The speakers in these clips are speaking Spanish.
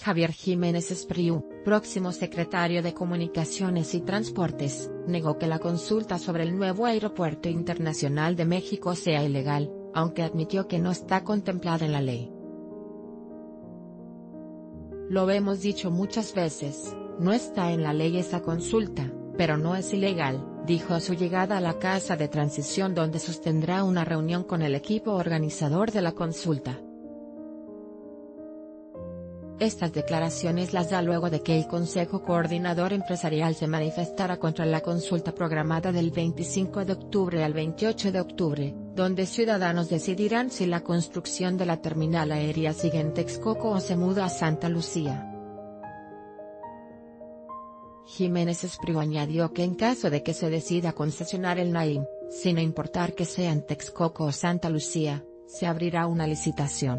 Javier Jiménez Espriu, próximo secretario de Comunicaciones y Transportes, negó que la consulta sobre el nuevo Aeropuerto Internacional de México sea ilegal, aunque admitió que no está contemplada en la ley. Lo hemos dicho muchas veces, no está en la ley esa consulta, pero no es ilegal, dijo a su llegada a la Casa de Transición, donde sostendrá una reunión con el equipo organizador de la consulta. Estas declaraciones las da luego de que el Consejo Coordinador Empresarial se manifestara contra la consulta programada del 25 de octubre al 28 de octubre, donde ciudadanos decidirán si la construcción de la terminal aérea sigue en Texcoco o se muda a Santa Lucía. Jiménez Espriu añadió que en caso de que se decida concesionar el Naim, sin importar que sea en Texcoco o Santa Lucía, se abrirá una licitación.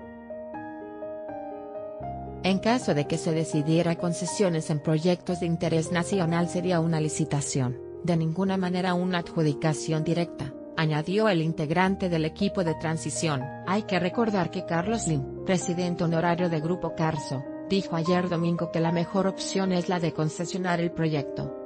En caso de que se decidiera concesiones en proyectos de interés nacional sería una licitación, de ninguna manera una adjudicación directa, añadió el integrante del equipo de transición. Hay que recordar que Carlos Lim, presidente honorario de Grupo Carso, dijo ayer domingo que la mejor opción es la de concesionar el proyecto.